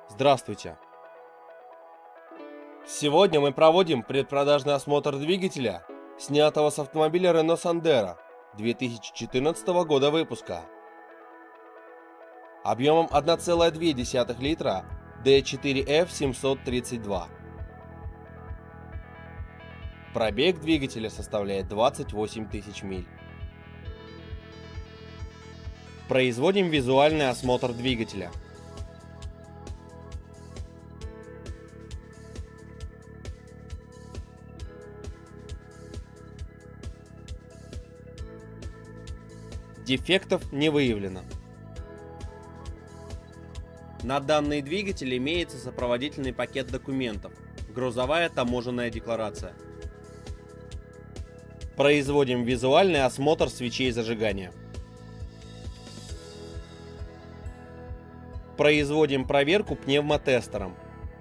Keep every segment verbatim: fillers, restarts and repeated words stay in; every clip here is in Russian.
Здравствуйте! Сегодня мы проводим предпродажный осмотр двигателя, снятого с автомобиля Renault Sandero две тысячи четырнадцатого года выпуска. Объемом одна целая две десятых литра ди четыре эф семьсот тридцать два. Пробег двигателя составляет двадцать восемь тысяч миль. Производим визуальный осмотр двигателя. Дефектов не выявлено. На данный двигатель имеется сопроводительный пакет документов, грузовая таможенная декларация. Производим визуальный осмотр свечей зажигания. Производим проверку пневмотестером.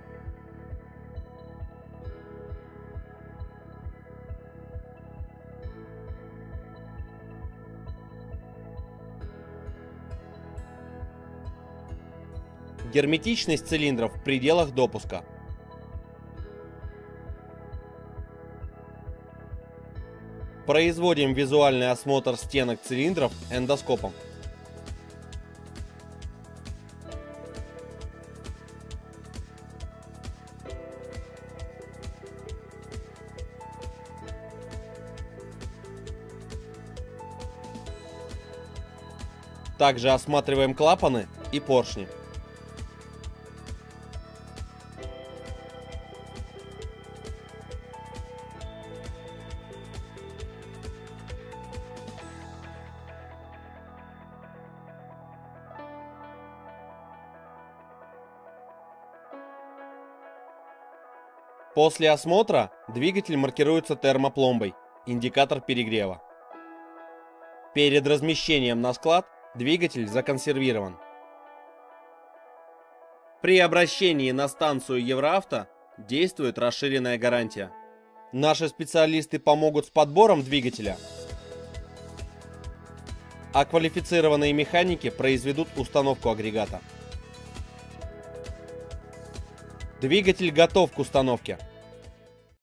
Герметичность цилиндров в пределах допуска. Производим визуальный осмотр стенок цилиндров эндоскопом. Также осматриваем клапаны и поршни. После осмотра двигатель маркируется термопломбой, индикатор перегрева. Перед размещением на склад двигатель законсервирован. При обращении на станцию Евроавто действует расширенная гарантия. Наши специалисты помогут с подбором двигателя, а квалифицированные механики произведут установку агрегата. Двигатель готов к установке.